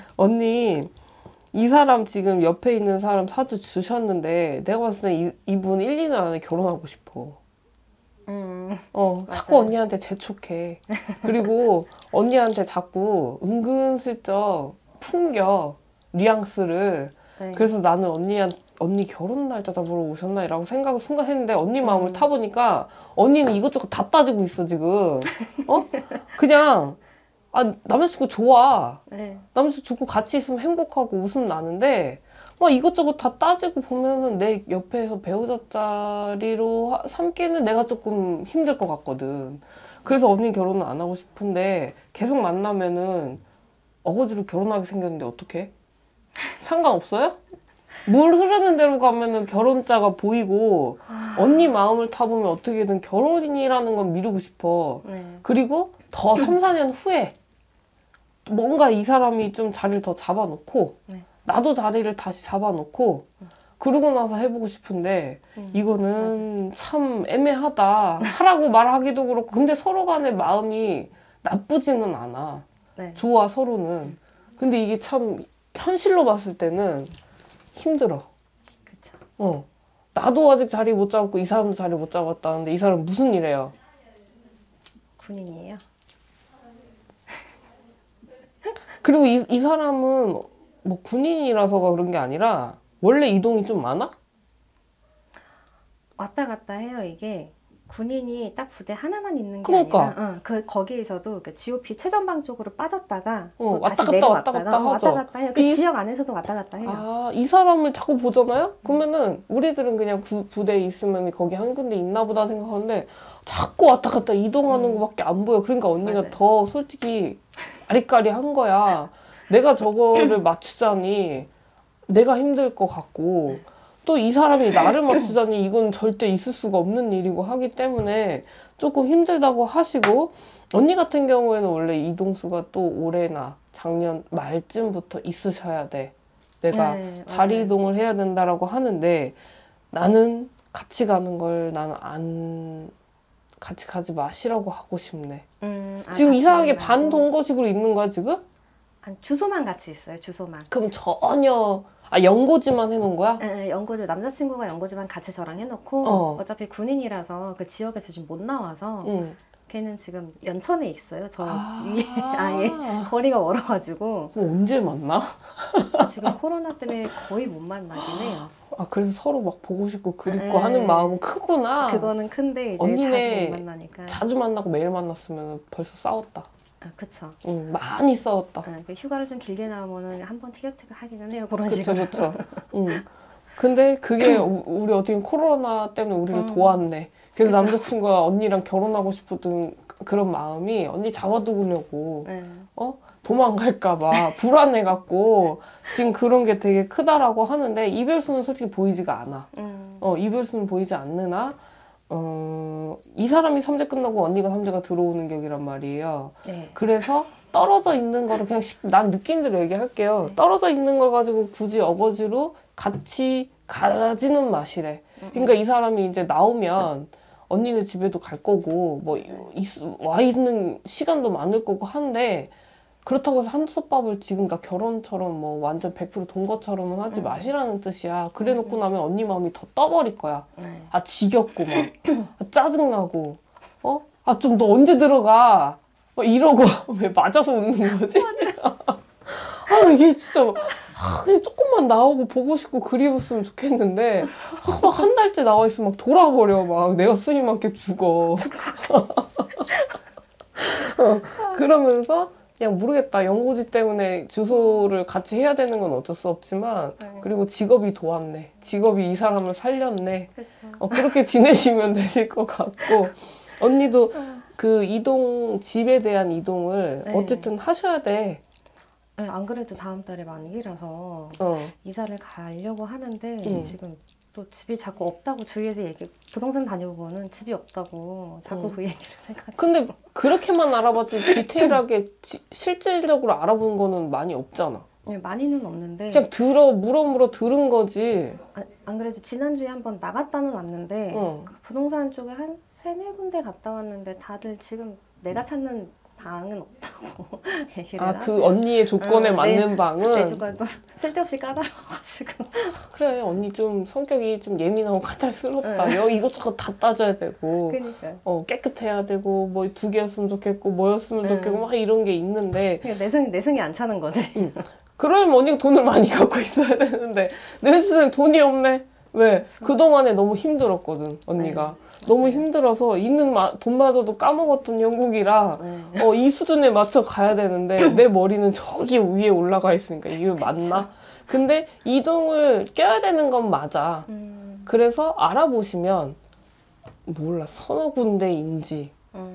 언니 이 사람 지금 옆에 있는 사람 사주 주셨는데 내가 봤을 때 이분 1, 2년 안에 결혼하고 싶어. 자꾸 맞아요. 언니한테 재촉해. 그리고 언니한테 자꾸 은근슬쩍 풍겨 뉘앙스를. 네. 그래서 나는 언니 결혼 날짜 잡으러 오셨나? 라고 생각을 순간 했는데 언니 마음을 타보니까 언니는 이것저것 다 따지고 있어 지금. 그냥 남자친구 좋아. 네. 남자친구 좋고 같이 있으면 행복하고 웃음 나는데 막 이것저것 다 따지고 보면은 내 옆에서 배우자 자리로 삼기는 내가 조금 힘들 것 같거든. 그래서 언니 결혼은 안 하고 싶은데 계속 만나면은 어거지로 결혼하게 생겼는데 어떡해? 상관없어요? 물 흐르는 대로 가면은 결혼자가 보이고 언니 마음을 타보면 어떻게든 결혼이라는 건 미루고 싶어. 네. 그리고 더 3, 4년 후에 뭔가 이 사람이 좀 자리를 더 잡아놓고 네. 나도 자리를 다시 잡아놓고 그러고 나서 해보고 싶은데 이거는 맞아. 참 애매하다. 하라고 말하기도 그렇고 근데 서로 간의 마음이 나쁘지는 않아. 네. 좋아 서로는. 근데 이게 참 현실로 봤을 때는 힘들어. 그쵸. 나도 아직 자리 못 잡았고 이 사람도 자리 못 잡았다는데 이 사람 무슨 일해요? 군인이에요. 그리고 이 사람은 뭐 군인이라서가 그런 게 아니라 원래 이동이 좀 많아? 왔다 갔다 해요. 이게 군인이 딱 부대 하나만 있는 게 그러니까. 아니라 거기에서도 그 GOP 최전방 쪽으로 빠졌다가 또 왔다 다시 갔다 내려왔다가 왔다 갔다 하죠. 왔다 갔다 해요. 그 지역 안에서도 왔다 갔다 해요. 이 사람을 자꾸 보잖아요? 그러면은 우리들은 그냥 부대에 있으면 거기 한 군데 있나 보다 생각하는데 자꾸 왔다 갔다 이동하는 거밖에 안 보여. 그러니까 언니가 맞아요. 더 솔직히 아리까리한 거야. 내가 저거를 맞추자니 내가 힘들 것 같고 또 이 사람이 나를 맞추자니 이건 절대 있을 수가 없는 일이고 하기 때문에 조금 힘들다고 하시고 언니 같은 경우에는 원래 이동수가 또 올해나 작년 말쯤부터 있으셔야 돼. 내가 네, 자리 맞아요. 이동을 해야 된다라고 하는데 나는 같이 가는 걸 나는 안 같이 가지 마시라고 하고 싶네. 지금 같이 이상하게 말고. 반동거식으로 있는 거야 지금? 주소만 같이 있어요. 주소만. 그럼 전혀 연고지만 해놓은 거야? 네, 연고지 남자친구가 연고지만 같이 저랑 해놓고 어차피 군인이라서 그 지역에서 지금 못 나와서 걔는 지금 연천에 있어요. 저 위에 아예 거리가 멀어가지고. 언제 만나? 지금 코로나 때문에 거의 못 만나긴 해요. 그래서 서로 막 보고 싶고 그립고 하는 마음은 크구나. 그거는 큰데 이제 언니네 자주 못 만나니까. 자주 만나고 매일 만났으면 벌써 싸웠다. 그쵸. 많이 싸웠다. 그 휴가를 좀 길게 나오면은 한번 티격태격 하기는 해요. 그런 그쵸, 식으로. 그쵸. 근데 그게 우리 어떻게 코로나 때문에 우리를 도왔네. 그래서 그쵸. 남자친구가 언니랑 결혼하고 싶었던 그런 마음이 언니 잡아두려고 도망갈까봐 불안해갖고 지금 그런 게 되게 크다라고 하는데 이별수는 솔직히 보이지가 않아. 이별수는 보이지 않느나 이 사람이 삼재 끝나고 언니가 삼재가 들어오는 격이란 말이에요. 네. 그래서 떨어져 있는 거를 그냥 난 느낀 대로 얘기할게요. 떨어져 있는 걸 가지고 굳이 어거지로 같이 가지는 마시래. 그러니까 이 사람이 이제 나오면 언니네 집에도 갈 거고 뭐 와 있는 시간도 많을 거고 한데 그렇다고 해서 한솥밥을 지금 그러니까 결혼처럼 뭐 완전 100%돈 것처럼은 하지 마시라는 뜻이야. 그래 놓고 나면 언니 마음이 더 떠버릴 거야. 지겹고 막 짜증나고 좀 너 언제 들어가 막 이러고 왜 맞아서 웃는 거지? 이게 진짜 그냥 조금만 나오고 보고 싶고 그리웠으면 좋겠는데 막 한 달째 나와 있으면 막 돌아버려. 막 내가 숨이 막게 죽어. 그러면서 그냥 모르겠다. 연고지 때문에 주소를 같이 해야 되는 건 어쩔 수 없지만 그리고 직업이 도왔네. 직업이 이 사람을 살렸네. 그렇게 지내시면 되실 것 같고 언니도 그 집에 대한 이동을 어쨌든 하셔야 돼. 네, 안 그래도 다음 달에 만기라서 이사를 가려고 하는데 지금 또 집이 자꾸 없다고 주위에서 부동산 다녀보면은 집이 없다고 자꾸 그 얘기를 해가지고. 근데 그렇게만 알아봤지 디테일하게 실질적으로 알아본 거는 많이 없잖아. 네, 많이는 없는데 그냥 물어 들은 거지. 안 그래도 지난주에 한번 나갔다는 왔는데 그 부동산 쪽에 한 3-4 군데 갔다 왔는데 다들 지금 내가 찾는 방은 없다고 얘기를 아, 그 언니의 조건에 맞는 방은? 내 조건도 쓸데없이 까다로워가지고. 그래, 언니 좀 성격이 좀 예민하고 까탈스럽다. 여기 이것저것 다 따져야 되고. 그러니까. 깨끗해야 되고, 뭐 2개였으면 좋겠고, 뭐였으면 좋겠고, 막 이런 게 있는데. 내승이 안 차는 거지. 그러면 언니가 돈을 많이 갖고 있어야 되는데, 내 수준에 돈이 없네. 왜? 그동안에 너무 힘들었거든, 언니가. 너무 힘들어서 있는 돈마저도 까먹었던 형국이라 이 수준에 맞춰 가야 되는데 내 머리는 저기 위에 올라가 있으니까 이게 맞나? 근데 이동을 껴야 되는 건 맞아. 그래서 알아보시면 몰라, 서너 군데인지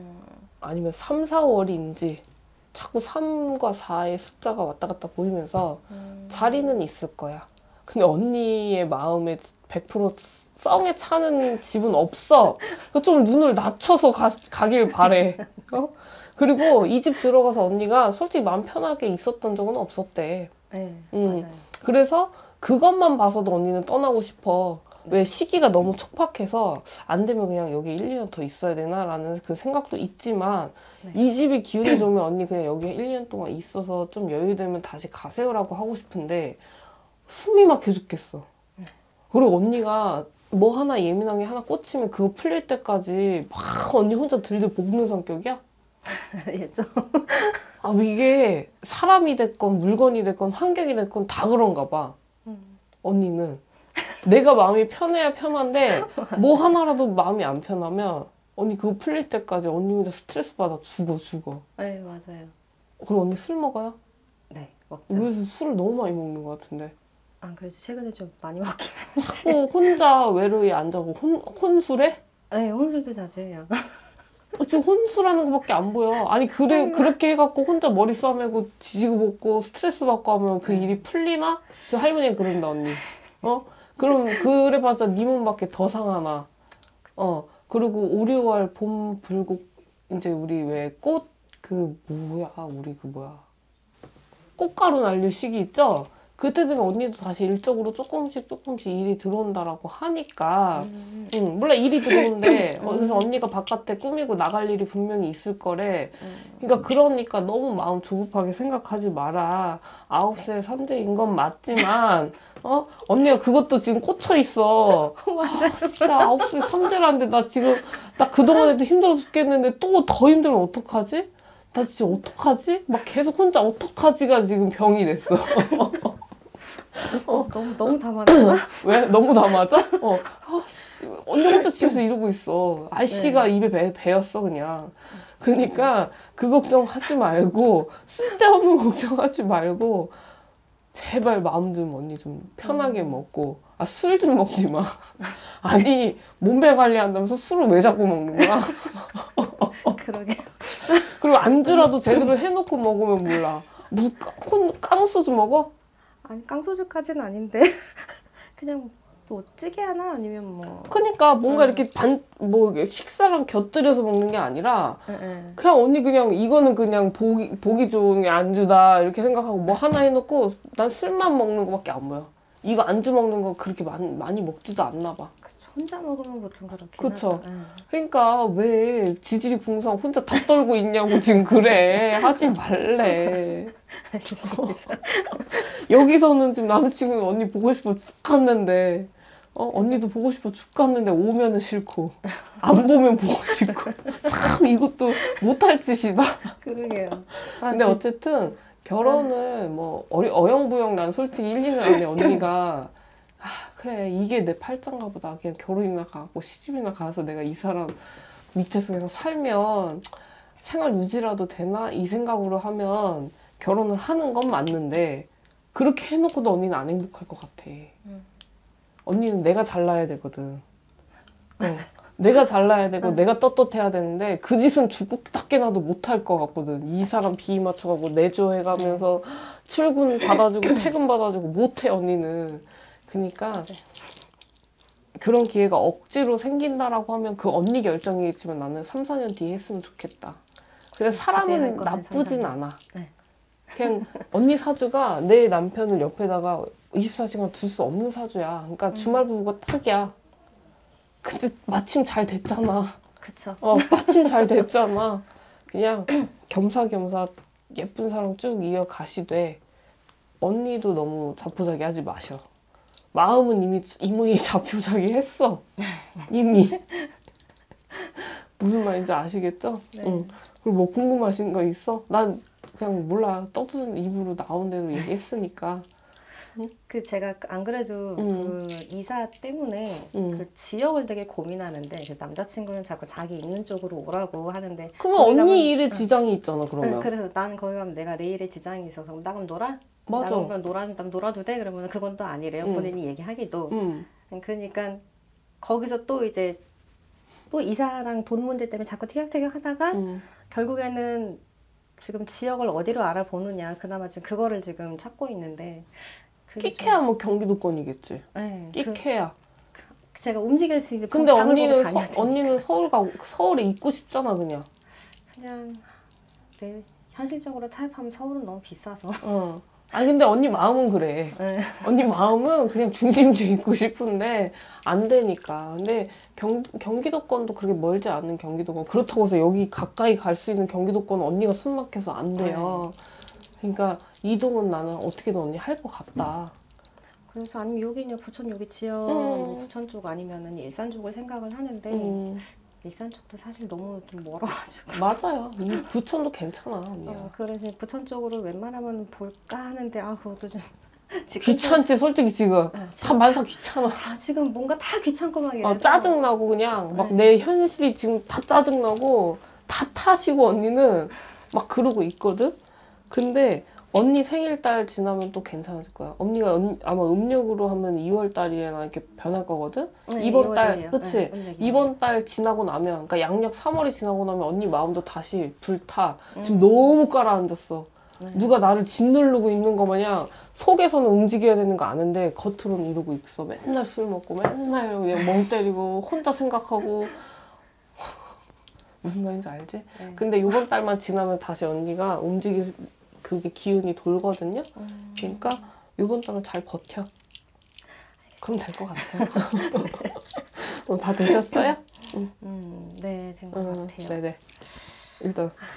아니면 3, 4월인지 자꾸 3과 4의 숫자가 왔다 갔다 보이면서 자리는 있을 거야. 근데 언니의 마음에 100% 썽에 차는 집은 없어. 좀 눈을 낮춰서 가길 바래. 그리고 이 집 들어가서 언니가 솔직히 마음 편하게 있었던 적은 없었대. 네, 맞아요. 그래서 그것만 봐서도 언니는 떠나고 싶어. 왜 시기가 너무 촉박해서 안 되면 그냥 여기 1, 2년 더 있어야 되나라는 그 생각도 있지만 이 집이 기운이 좋으면 언니 그냥 여기 1, 2년 동안 있어서 좀 여유되면 다시 가세요라고 하고 싶은데 숨이 막혀 죽겠어. 그리고 언니가 뭐 하나 예민한 게 하나 꽂히면 그거 풀릴 때까지 막 언니 혼자 들들 볶는 성격이야? 알겠죠? 아, 이게 사람이 됐건 물건이 됐건 환경이 됐건 다 그런가 봐. 언니는. 내가 마음이 편해야 편한데 뭐 하나라도 마음이 안 편하면 언니 그거 풀릴 때까지 언니 혼자 스트레스 받아 죽어. 네, 맞아요. 그럼 언니 술 먹어요? 네, 먹죠. 요새 술을 너무 많이 먹는 것 같은데. 아, 그래도 최근에 좀 많이 먹긴 자꾸 혼자 외로이 앉아고 혼술해? 네, 혼술도 자주 해요. 지금 혼술하는 것밖에 안 보여. 아니 그렇게 해갖고 혼자 머리 싸매고 지지고 볶고 스트레스 받고 하면 그 일이 풀리나? 저 할머니가 그런다, 언니. 그럼 그래봤자 네 몸밖에 더 상하나. 그리고 5, 6월 봄 불고 이제 우리 왜 꽃 꽃가루 날릴 시기 있죠? 그때 되면 언니도 다시 일적으로 조금씩 일이 들어온다라고 하니까 몰라, 일이 들어오는데 그래서 언니가 바깥에 꾸미고 나갈 일이 분명히 있을 거래. 그러니까 너무 마음 조급하게 생각하지 마라. 9세 3대인 건 맞지만 언니가 그것도 지금 꽂혀 있어. 맞아요. 진짜 9세 3대라는데 나 그동안에도 힘들어 죽겠는데 또 더 힘들면 어떡하지? 나 진짜 어떡하지? 막 계속 혼자 어떡하지가 지금 병이 됐어. 너무 다 맞아. 왜? 너무 다 맞아? 언니 혼자 집에서 이러고 있어. 아이씨가 네. 입에 배였어, 그냥. 그러니까 그 걱정하지 말고 쓸데없는 걱정하지 말고 제발 마음 좀 언니 좀 편하게 먹고 술 좀 먹지 마. 아니 몸매 관리한다면서 술을 왜 자꾸 먹는 거야? 그러게. 그리고 안주라도 제대로 해놓고 먹으면 몰라. 무슨 깡소주 먹어? 아니, 깡소주까지는 아닌데 그냥 뭐 찌개 하나 아니면 뭐. 그러니까 뭔가 이렇게 식사랑 곁들여서 먹는 게 아니라 그냥 언니 그냥 이거는 그냥 보기 좋은 게 안주다 이렇게 생각하고 뭐 하나 해놓고 난 술만 먹는 거밖에 안 보여. 이거 안주 먹는 거 그렇게 많이 먹지도 않나 봐. 혼자 먹으면 보통 그렇게. 그쵸. 그러니까 왜 지질이 궁상 혼자 다 떨고 있냐고 지금 그래. 하지 말래. 여기서는 지금 남친은 언니 보고 싶어 죽겠는데 언니도 보고 싶어 죽겠는데 오면은 싫고 안 보면 보고 싶고 참 이것도 못할 짓이다. 그러게요. 근데 어쨌든 결혼을 뭐 어영부영 난 솔직히 1, 2년 안에 언니가 그래 이게 내 팔짱가 보다. 그냥 결혼이나 가고 시집이나 가서 내가 이 사람 밑에서 그냥 살면 생활 유지라도 되나? 이 생각으로 하면 결혼을 하는 건 맞는데 그렇게 해놓고도 언니는 안 행복할 것 같아. 언니는 내가 잘나야 되거든. 내가 잘나야 되고 내가 떳떳해야 되는데 그 짓은 죽고 닦게나도 못할 것 같거든. 이 사람 비위 맞춰가고 내조해가면서 출근 받아주고 퇴근 받아주고 못해 언니는. 그러니까 그런 기회가 억지로 생긴다라고 하면 그 언니 결정이겠지만 나는 3, 4년 뒤에 했으면 좋겠다. 근데 사람은 나쁘진 않아. 네. 그냥 언니 사주가 내 남편을 옆에다가 24시간 둘 수 없는 사주야. 그러니까 주말 부부가 딱이야. 근데 마침 잘 됐잖아. 그쵸. 마침 잘 됐잖아. 그냥 겸사겸사 예쁜 사랑 쭉 이어가시되 언니도 너무 자포자기하지 마셔. 마음은 이미 자포자기했어. 이미. 무슨 말인지 아시겠죠? 네. 응. 그리고 뭐 궁금하신 거 있어? 난 그냥 몰라. 떠드는 입으로 나온 대로 얘기했으니까. 그 제가 안 그래도 그 이사 때문에 그 지역을 되게 고민하는데 그 남자친구는 자꾸 자기 있는 쪽으로 오라고 하는데 그러면 언니 일에 지장이 있잖아 그러면. 그래서 나는 거기 가면 내가 내 일에 지장이 있어서 그럼 나 그럼 놀아? 맞아. 나 그러면 놀아도 돼? 그러면 그건 또 아니래요. 본인이 얘기하기도. 그러니까 거기서 또 이제 또 이사랑 돈 문제 때문에 자꾸 티격태격 하다가 결국에는 지금 지역을 어디로 알아보느냐 그나마 지금 그거를 지금 찾고 있는데 끽해야 뭐 경기도권이겠지. 네, 끽해야. 제가 움직일 수 있는 근데 언니는 서울에 있고 싶잖아 그냥. 네, 현실적으로 타협하면 서울은 너무 비싸서. 아니 근데 언니 마음은 그래. 네. 언니 마음은 그냥 중심지에 있고 싶은데 안 되니까. 근데 경기도권도 그렇게 멀지 않은 경기도권. 그렇다고 해서 여기 가까이 갈 수 있는 경기도권 언니가 숨막혀서 안 돼요. 그러니까 이동은 나는 어떻게든 언니 할 것 같다. 그래서 아니면 여기냐 부천 여기 지역 뭐 부천 쪽 아니면은 일산 쪽을 생각을 하는데 일산 쪽도 사실 너무 좀 멀어가지고. 맞아요. 부천도 괜찮아 언니야. 그래서 부천 쪽으로 웬만하면 볼까 하는데 그것도 좀 귀찮지 솔직히 지금. 다 만사 귀찮아. 지금 뭔가 다 귀찮고 막 이래서 짜증나고 그냥 막 내 현실이 지금 다 짜증나고 다 타시고 언니는 막 그러고 있거든. 근데 언니 생일달 지나면 또 괜찮아질 거야. 언니가 아마 음력으로 하면 2월 달이나 이렇게 변할 거거든. 이번 달, 그치? 이번 달 지나고 나면, 그러니까 양력 3월이 지나고 나면 언니 마음도 다시 불타. 지금 너무 가라앉았어. 누가 나를 짓누르고 있는 거 마냥 속에서는 움직여야 되는 거 아는데 겉으로는 이러고 있어. 맨날 술 먹고 맨날 그냥 멍 때리고 혼자 생각하고. 무슨 말인지 알지? 근데 이번 달만 지나면 다시 언니가 움직일 그게 기운이 돌거든요. 그러니까 이번 달은 잘 버텨. 그럼 될 것 같아요. 다 되셨어요? 네, 된 것 같아요. 네네. 일단